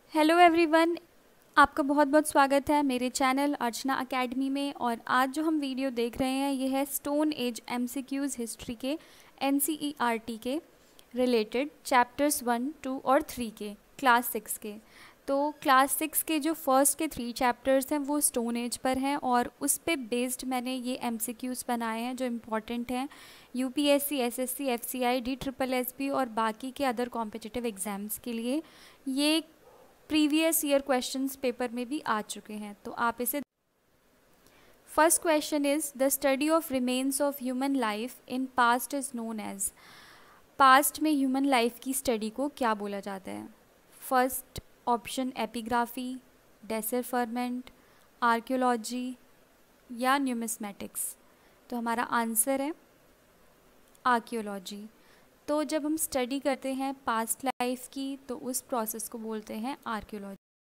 Hello everyone, आपका बहुत बहुत स्वागत है मेरे चैनल अर्चना एकेडमी में। और आज जो हम वीडियो देख रहे हैं ये है स्टोन एज एमसीक्यूज़ हिस्ट्री के एनसीईआरटी के रिलेटेड चैप्टर्स 1, 2 और 3 के क्लास 6 के। तो क्लास 6 के जो फर्स्ट के 3 चैप्टर्स हैं वो स्टोन एज पर हैं और उस पे बेस्ड मैंने ये एमसीक्यूज़ बनाए हैं जो इम्पॉर्टेंट हैं UPSC, SSC, FCI, D triple SP और बाकी के अदर कॉम्पिटिटिव एग्ज़ाम्स के लिए। ये प्रीवियस ईयर क्वेश्चंस पेपर में भी आ चुके हैं, तो आप इसे। First question is the study of remains of human life in past is known as. Past में ह्यूमन लाइफ की स्टडी को क्या बोला जाता है? First option epigraphy, decipherment, archaeology या न्यूमिस्मेटिक्स। तो हमारा आंसर है आर्कियोलॉजी। तो जब हम स्टडी करते हैं पास्ट लाइफ की तो उस प्रोसेस को बोलते हैं archaeology.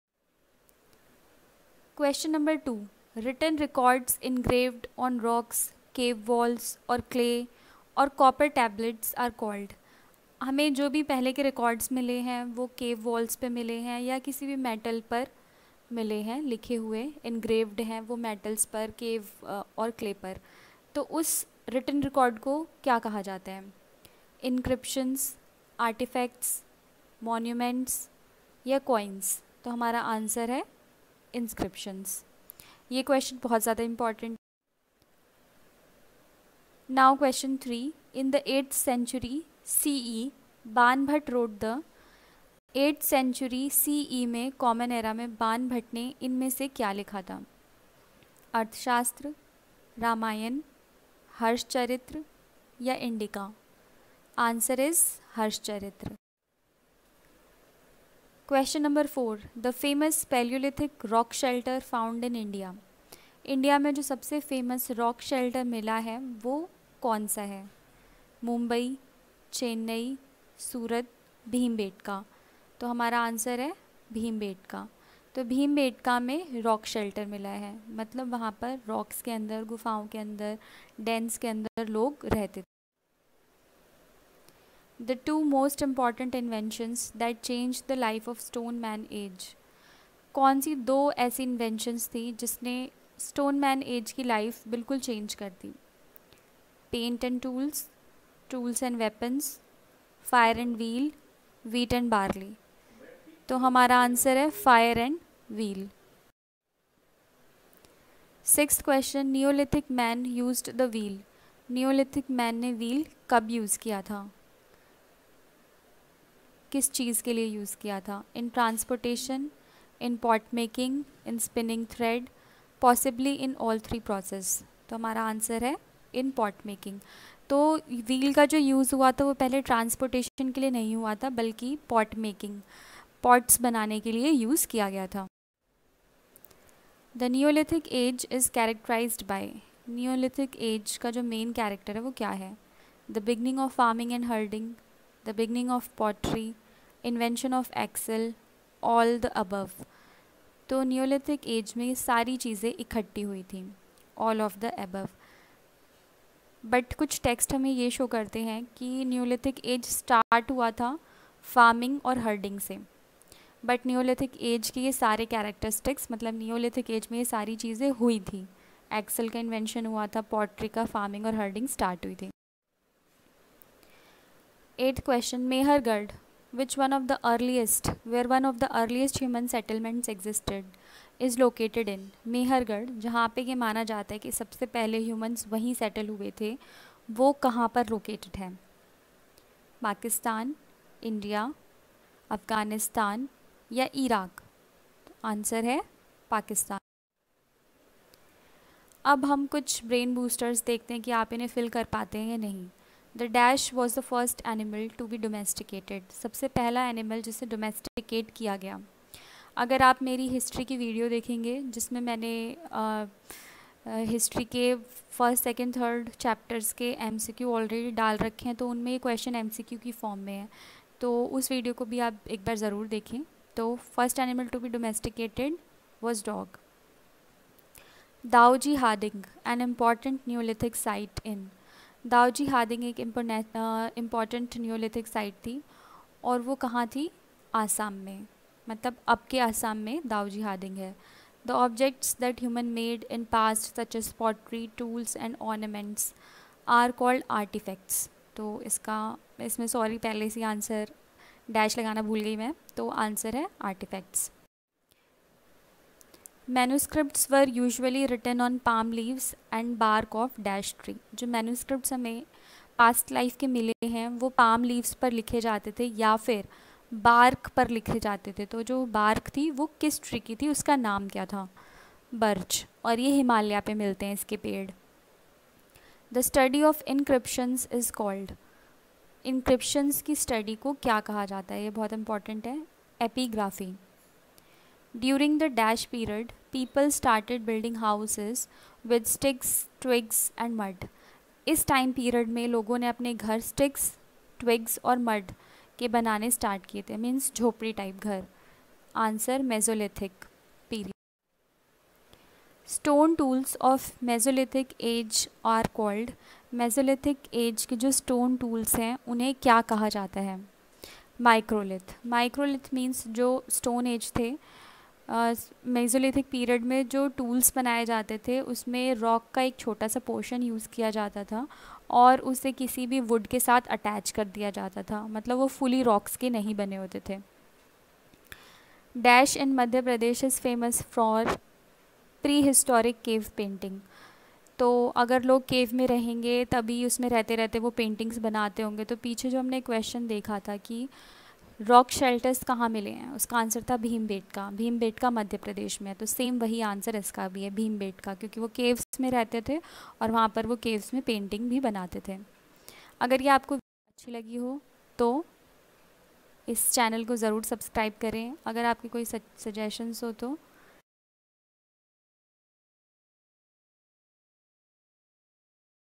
Question number 2, written records engraved on rocks, cave walls और क्ले और कॉपर टैबलेट्स आर कॉल्ड। हमें जो भी पहले के रिकॉर्ड्स मिले हैं वो केव वॉल्स पे मिले हैं या किसी भी मेटल पर मिले हैं, लिखे हुए इनग्रेव्ड हैं वो मेटल्स पर, केव और क्ले पर। तो उस रिटन रिकॉर्ड को क्या कहा जाता है? इंक्रिप्शंस, आर्टिफैक्ट्स, मॉन्यूमेंट्स या कॉइन्स। तो हमारा आंसर है इंस्क्रिप्शंस। ये क्वेश्चन बहुत ज़्यादा important. Now question 3, in the 8th century CE Banabhatta wrote the. 8th century CE में कॉमन एरा में बाणभट्ट ने इनमें से क्या लिखा था? अर्थशास्त्र, रामायण, हर्षचरित्र या Indica. Answer is Harshacharita. Question number 4, the famous palaeolithic rock shelter found in India. India में जो सबसे फेमस रॉक शेल्टर मिला है वो कौन सा है? मुंबई, चेन्नई, सूरत, भीमबेटका। तो हमारा आंसर है भीमबेटका। तो भीमबेटका में रॉक शेल्टर मिला है, मतलब वहाँ पर रॉक्स के अंदर, गुफाओं के अंदर, डेंस के अंदर लोग रहते थे। The two most important inventions that changed the life of stone man age। कौन सी दो ऐसी इन्वेंशंस थी जिसने स्टोन मैन एज की लाइफ बिल्कुल चेंज कर दी? Paint and tools, tools and weapons, fire and wheel, wheat and barley. तो हमारा आंसर है fire and wheel. Sixth question, neolithic man used the wheel. Neolithic man ने व्हील कब use किया था? किस चीज़ के लिए यूज़ किया था? In transportation, in pot making, in spinning thread, possibly in all 3 process. तो हमारा आंसर है इन पॉट मेकिंग। तो व्हील का जो यूज़ हुआ था वो पहले ट्रांसपोर्टेशन के लिए नहीं हुआ था बल्कि पॉट मेकिंग, पॉट्स बनाने के लिए यूज़ किया गया था। The neolithic age is characterised by. Neolithic age का जो मेन कैरेक्टर है वो क्या है? The beginning of farming and herding, the beginning of pottery, invention of axle, all the above. तो नियोलिथिक एज में ये सारी चीज़ें इकट्ठी हुई थी, all of the above. But कुछ टेक्स्ट हमें ये शो करते हैं कि नियोलिथिक एज स्टार्ट हुआ था फार्मिंग और हर्डिंग से। बट नियोलिथिक एज के ये सारे कैरेक्टरिस्टिक्स, मतलब नियोलिथिक एज में ये सारी चीज़ें हुई थी। एक्सेल का इन्वेंशन हुआ था, पॉटरी का, फार्मिंग और हर्डिंग स्टार्ट हुई थी। 8th question, Mehergarh, which one of the earliest, where one of the earliest human settlements existed, is located in। Mehrgarh, जहाँ पे ये माना जाता है कि सबसे पहले ह्यूमंस वहीं सेटल हुए थे, वो कहाँ पर लोकेटेड है? पाकिस्तान, इंडिया, अफ़गानिस्तान या इराक। आंसर है पाकिस्तान। अब हम कुछ ब्रेन बूस्टर्स देखते हैं कि आप इन्हें फिल कर पाते हैं या नहीं। The dash was the first animal to be domesticated. सबसे पहला एनिमल जिसे डोमेस्टिकेट किया गया। अगर आप मेरी हिस्ट्री की वीडियो देखेंगे जिसमें मैंने हिस्ट्री के फर्स्ट, सेकंड, थर्ड चैप्टर्स के एमसीक्यू ऑलरेडी डाल रखे हैं, तो उनमें ये क्वेश्चन एमसीक्यू की फॉर्म में है, तो उस वीडियो को भी आप एक बार ज़रूर देखें। तो first animal to be domesticated was dog. Daojali Hading, an important neolithic site in. Daojali Hading एक इम्पॉर्टेंट न्यूलिथिक साइट थी और वो कहाँ थी? आसाम में। मतलब अब के आसाम में दाऊजी हार्डिंग है। The objects that human made in past such as pottery, tools and ornaments are called artefacts. तो इसमें सॉरी पहले से आंसर डैश लगाना भूल गई मैं, तो आंसर है artefacts. Manuscripts were usually written on palm leaves and bark of dash tree. जो मैन्यूस्क्रिप्ट्स हमें पास्ट लाइफ के मिले हैं वो पाम लीव्स पर लिखे जाते थे या फिर बार्क पर लिखे जाते थे। तो जो बार्क थी वो किस ट्री की थी, उसका नाम क्या था? बर्च। और ये हिमालय पे मिलते हैं इसके पेड़। The study of inscriptions is called. Inscriptions की स्टडी को क्या कहा जाता है? ये बहुत इंपॉर्टेंट है। Epigraphy. During the dash period people started building houses with sticks, twigs and mud. इस टाइम पीरियड में लोगों ने अपने घर स्टिक्स, ट्विग्स और मड के बनाने स्टार्ट किए थे, मीन्स झोपड़ी टाइप घर। Answer mesolithic period. Stone tools of mesolithic age are called. Mesolithic age के जो स्टोन टूल्स हैं उन्हें क्या कहा जाता है? माइक्रोलिथ। माइक्रोलिथ मीन्स जो स्टोन एज थे, मेसोलिथिक पीरियड में जो टूल्स बनाए जाते थे उसमें रॉक का एक छोटा सा पोर्शन यूज़ किया जाता था और उसे किसी भी वुड के साथ अटैच कर दिया जाता था, मतलब वो फुली रॉक्स के नहीं बने होते थे। Dash in Madhya Pradesh is famous for prehistoric cave painting. तो अगर लोग केव में रहेंगे तभी उसमें रहते रहते वो पेंटिंग्स बनाते होंगे। तो पीछे जो हमने क्वेश्चन देखा था कि रॉक शेल्टर्स कहाँ मिले हैं, उसका आंसर था भीमबेटका। भीमबेटका मध्य प्रदेश में है, तो सेम वही आंसर इसका भी है, भीमबेटका, क्योंकि वो केव्स में रहते थे और वहाँ पर वो केव्स में पेंटिंग भी बनाते थे। अगर ये आपको अच्छी लगी हो तो इस चैनल को ज़रूर सब्सक्राइब करें। अगर आपके कोई सजेशंस हो तो